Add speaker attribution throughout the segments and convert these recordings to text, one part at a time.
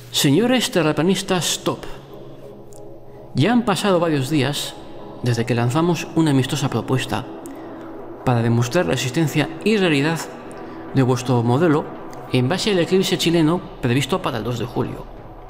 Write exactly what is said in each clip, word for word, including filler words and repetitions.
Speaker 1: Señores terraplanistas top, ya han pasado varios días desde que lanzamos una amistosa propuesta para demostrar la existencia y realidad de vuestro modelo en base al eclipse chileno previsto para el dos de julio.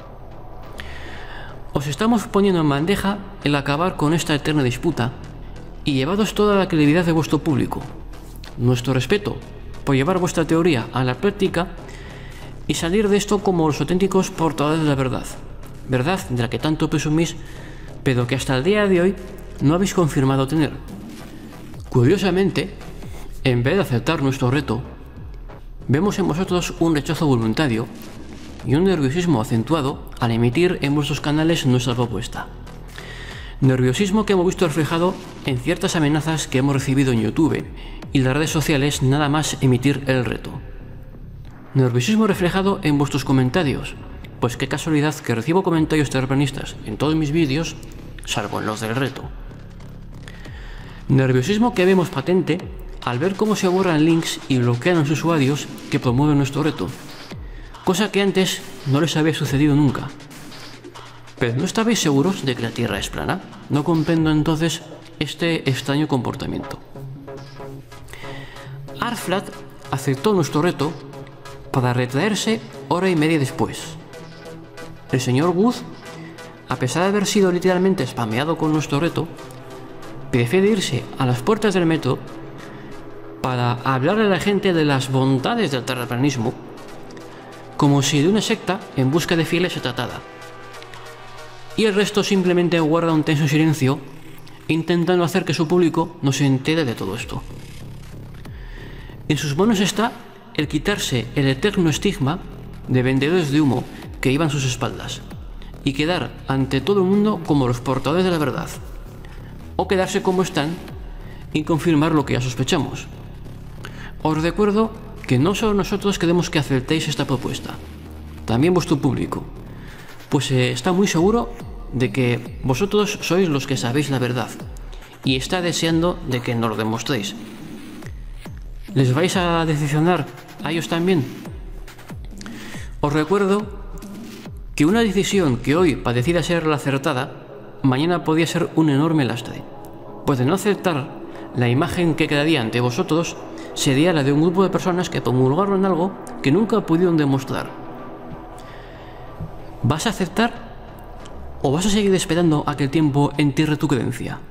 Speaker 1: Os estamos poniendo en bandeja el acabar con esta eterna disputa y llevaros toda la credibilidad de vuestro público, nuestro respeto por llevar vuestra teoría a la práctica y salir de esto como los auténticos portadores de la verdad, verdad de la que tanto presumís, pero que hasta el día de hoy no habéis confirmado tener. Curiosamente, en vez de aceptar nuestro reto, vemos en vosotros un rechazo voluntario y un nerviosismo acentuado al emitir en vuestros canales nuestra propuesta. Nerviosismo que hemos visto reflejado en ciertas amenazas que hemos recibido en YouTube y las redes sociales nada más emitir el reto. Nerviosismo reflejado en vuestros comentarios, pues qué casualidad que recibo comentarios terraplanistas en todos mis vídeos, salvo en los del reto. Nerviosismo que vemos patente al ver cómo se borran links y bloquean a los usuarios que promueven nuestro reto, cosa que antes no les había sucedido nunca. Pero ¿no estabais seguros de que la Tierra es plana? No comprendo entonces este extraño comportamiento. Arflat aceptó nuestro reto para retraerse hora y media después. El señor Wood, a pesar de haber sido literalmente spameado con nuestro reto, prefiere irse a las puertas del metro para hablarle a la gente de las bondades del terraplanismo, como si de una secta en busca de fieles se tratara. Y el resto simplemente guarda un tenso silencio, intentando hacer que su público no se entere de todo esto. En sus manos está el quitarse el eterno estigma de vendedores de humo que iban a sus espaldas y quedar ante todo el mundo como los portadores de la verdad, o quedarse como están y confirmar lo que ya sospechamos. Os recuerdo que no solo nosotros queremos que aceptéis esta propuesta, también vuestro público, pues eh, está muy seguro de que vosotros sois los que sabéis la verdad y está deseando de que nos lo demostréis. ¿Les vais a decepcionar a ellos también? Os recuerdo que una decisión que hoy parecía ser la acertada, mañana podía ser un enorme lastre, pues de no aceptar la imagen que quedaría ante vosotros sería la de un grupo de personas que promulgaron algo que nunca pudieron demostrar. ¿Vas a aceptar o vas a seguir esperando a que el tiempo entierre tu creencia?